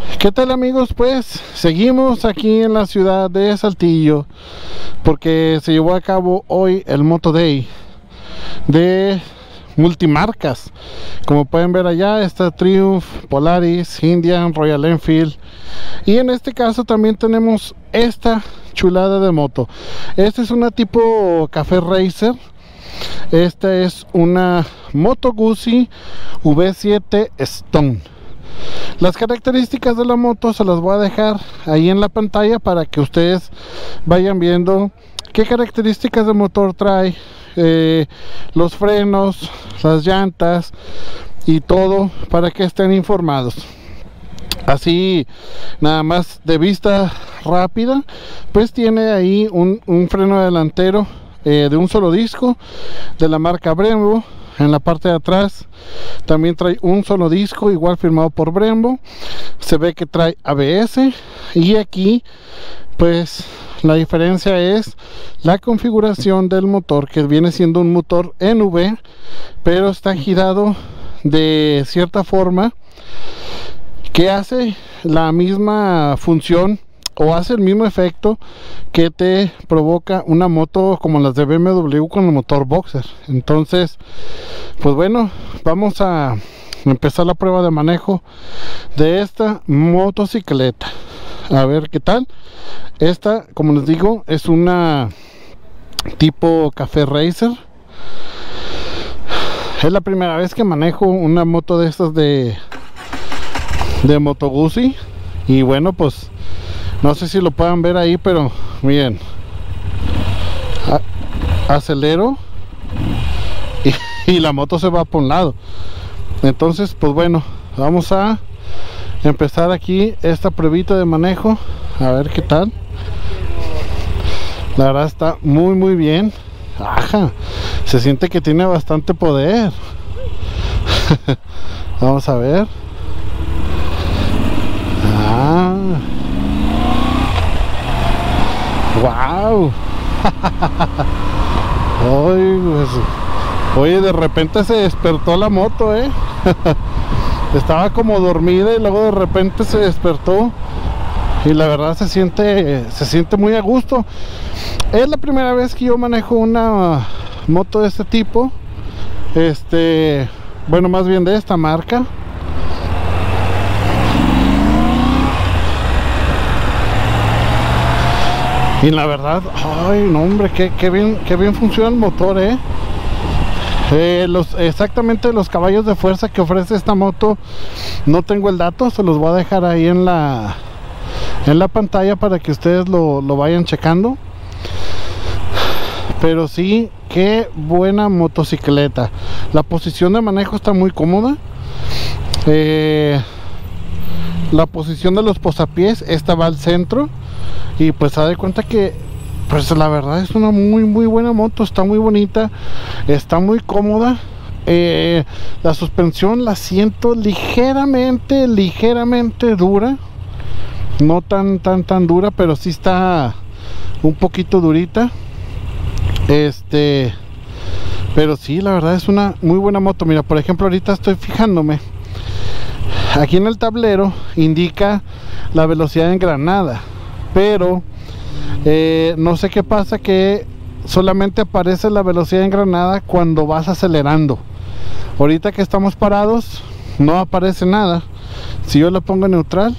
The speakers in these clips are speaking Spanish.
¿Qué tal, amigos? Pues seguimos aquí en la ciudad de Saltillo porque se llevó a cabo hoy el Moto Day de multimarcas. Como pueden ver, allá está Triumph, Polaris, Indian, Royal Enfield, y en este caso también tenemos esta chulada de moto. Esta es una tipo Café Racer. Esta es una Moto Guzzi V7 Stone. Las características de la moto se las voy a dejar ahí en la pantalla para que ustedes vayan viendo qué características de motor trae, los frenos, las llantas y todo, para que estén informados. Así, nada más de vista rápida, pues tiene ahí un freno delantero de un solo disco de la marca Brembo. En la parte de atrás también trae un solo disco, igual firmado por Brembo. Se ve que trae ABS, y aquí pues la diferencia es la configuración del motor, que viene siendo un motor en V, pero está girado de cierta forma que hace la misma función o hace el mismo efecto que te provoca una moto como las de BMW con el motor boxer. Entonces, pues bueno, vamos a empezar la prueba de manejo de esta motocicleta, a ver qué tal. Esta, como les digo, es una tipo Café Racer. Es la primera vez que manejo una moto de estas de Moto Guzzi, y bueno, pues no sé si lo puedan ver ahí, pero miren, acelero y la moto se va por un lado. Entonces, pues bueno, vamos a empezar aquí esta pruebita de manejo, a ver qué tal. La verdad está muy bien. Ajá, se siente que tiene bastante poder. Vamos a ver. Wow. Oye, de repente se despertó la moto, estaba como dormida y luego de repente se despertó, y la verdad se siente muy a gusto. Es la primera vez que yo manejo una moto de este tipo, bueno, más bien de esta marca. Y la verdad, ay no hombre, qué bien funciona el motor, exactamente los caballos de fuerza que ofrece esta moto no tengo el dato, se los voy a dejar ahí en la pantalla para que ustedes lo vayan checando. Pero sí, qué buena motocicleta. La posición de manejo está muy cómoda. La posición de los posapiés, esta va al centro. Y pues se da cuenta que pues la verdad es una muy buena moto. Está muy bonita, está muy cómoda. La suspensión la siento ligeramente dura. No tan dura, pero sí está un poquito durita. Pero sí, la verdad es una muy buena moto. Mira, por ejemplo, ahorita estoy fijándome. Aquí en el tablero indica la velocidad en granada, pero no sé qué pasa, que solamente aparece la velocidad en granada cuando vas acelerando. Ahorita que estamos parados no aparece nada. Si yo lo pongo en neutral,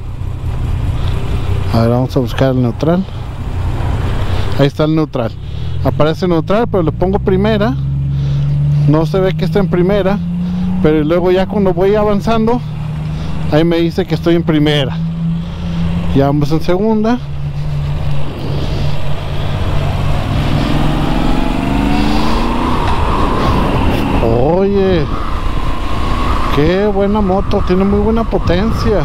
a ver, vamos a buscar el neutral. Ahí está el neutral, aparece neutral, pero le pongo primera, no se ve que está en primera, pero luego ya cuando voy avanzando ahí me dice que estoy en primera. Ya vamos en segunda. Oye, qué buena moto, tiene muy buena potencia.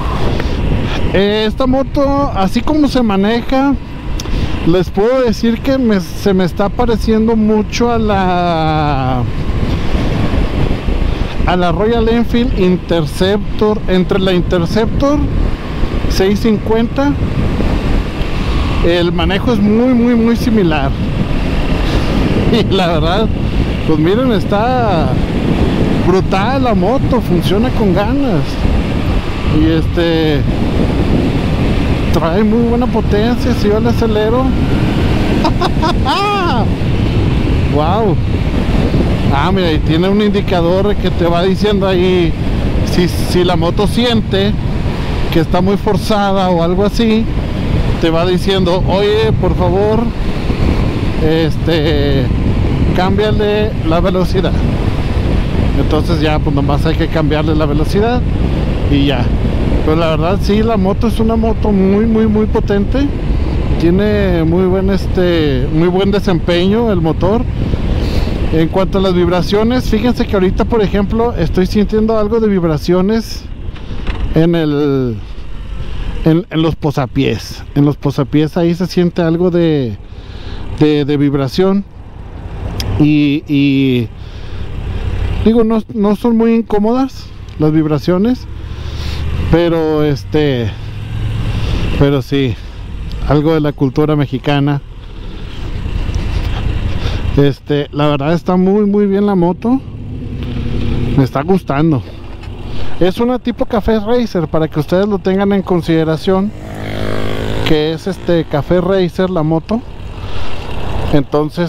Esta moto, así como se maneja, les puedo decir que se me está pareciendo mucho a la Royal Enfield Interceptor. Entre la Interceptor 650, el manejo es muy similar. Y la verdad, pues miren, está brutal la moto, funciona con ganas. Y trae muy buena potencia. Si yo le acelero, wow. Mira, y tiene un indicador que te va diciendo ahí si la moto siente que está muy forzada o algo así, te va diciendo, oye, por favor, cámbiale la velocidad. Entonces ya pues nomás hay que cambiarle la velocidad y ya. Pero la verdad sí, la moto es una moto muy potente. Tiene muy buen desempeño el motor. En cuanto a las vibraciones, fíjense que ahorita, por ejemplo, estoy sintiendo algo de vibraciones en los posapiés. En los posapiés ahí se siente algo de vibración. Y digo, no son muy incómodas las vibraciones, pero pero sí, algo de la cultura mexicana. La verdad está muy bien la moto. Me está gustando. Es una tipo Café Racer, para que ustedes lo tengan en consideración, que es Café Racer la moto. Entonces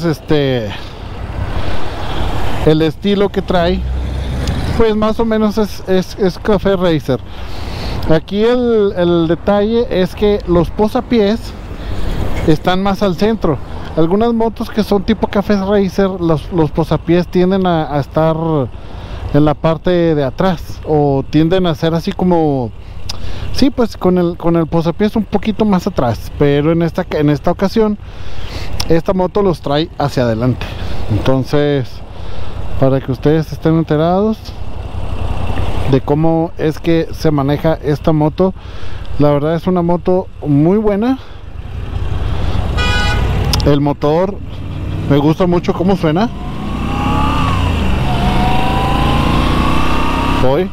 el estilo que trae pues más o menos es Café Racer. Aquí el detalle es que los posapiés están más al centro. Algunas motos que son tipo Café Racer, los posapiés tienden a estar en la parte de atrás, o tienden a ser así como, sí, pues con el posapiés un poquito más atrás. Pero en esta ocasión esta moto los trae hacia adelante. Entonces, para que ustedes estén enterados de cómo es que se maneja esta moto, la verdad es una moto muy buena. El motor me gusta mucho cómo suena. Hoy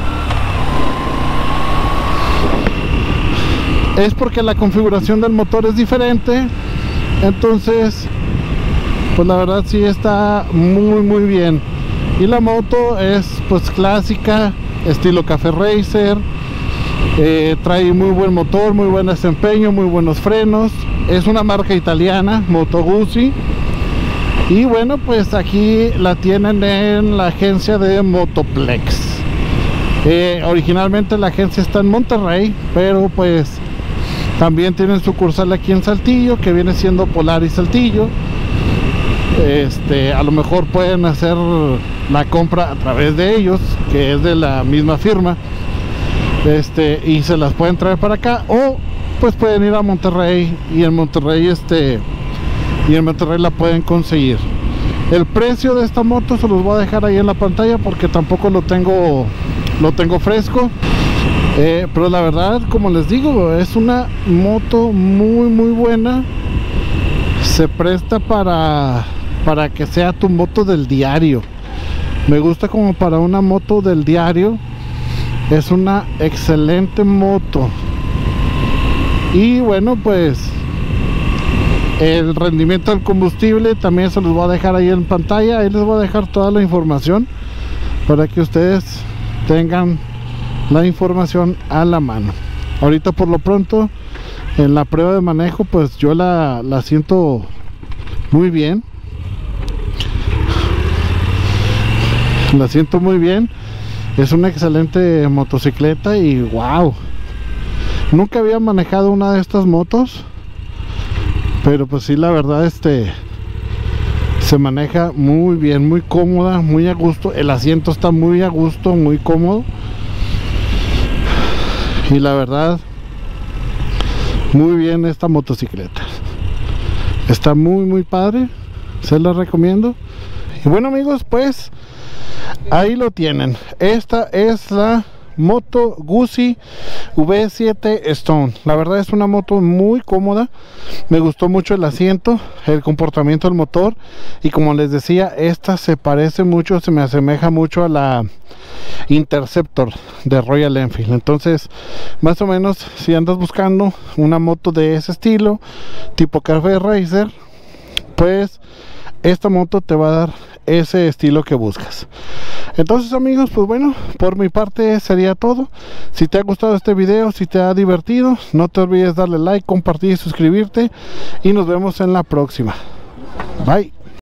es porque la configuración del motor es diferente. Entonces pues la verdad sí está muy bien. Y la moto es pues clásica, estilo Café Racer. Trae muy buen motor, muy buen desempeño, muy buenos frenos. Es una marca italiana, Moto Guzzi. Y bueno, pues aquí la tienen en la agencia de Motoplex. Originalmente la agencia está en Monterrey, pero pues también tienen sucursal aquí en Saltillo, que viene siendo Polaris Saltillo. A lo mejor pueden hacer la compra a través de ellos, que es de la misma firma, y se las pueden traer para acá, o pues pueden ir a Monterrey, y en Monterrey la pueden conseguir. El precio de esta moto se los voy a dejar ahí en la pantalla, porque tampoco lo tengo fresco. Pero la verdad, como les digo, es una moto muy buena. Se presta para que sea tu moto del diario. Me gusta como para una moto del diario. Es una excelente moto. Y bueno, pues el rendimiento del combustible también se los voy a dejar ahí en pantalla. Ahí les voy a dejar toda la información para que ustedes tengan la información a la mano. Ahorita por lo pronto, en la prueba de manejo, pues yo la siento muy bien. La siento muy bien. Es una excelente motocicleta y wow. Nunca había manejado una de estas motos, pero pues sí, la verdad se maneja muy bien, muy cómoda, muy a gusto. El asiento está muy a gusto, muy cómodo. Y la verdad, muy bien esta motocicleta. Está muy padre. Se la recomiendo. Y bueno, amigos, pues ahí lo tienen. Esta es la Moto Guzzi V7 Stone. La verdad es una moto muy cómoda. Me gustó mucho el asiento, el comportamiento del motor, y como les decía, esta se parece mucho, se me asemeja mucho a la Interceptor de Royal Enfield. Entonces, más o menos, si andas buscando una moto de ese estilo, tipo Café Racer, pues esta moto te va a dar ese estilo que buscas. Entonces amigos, pues bueno, por mi parte sería todo. Si te ha gustado este video, si te ha divertido, no te olvides darle like, compartir y suscribirte, y nos vemos en la próxima. Bye.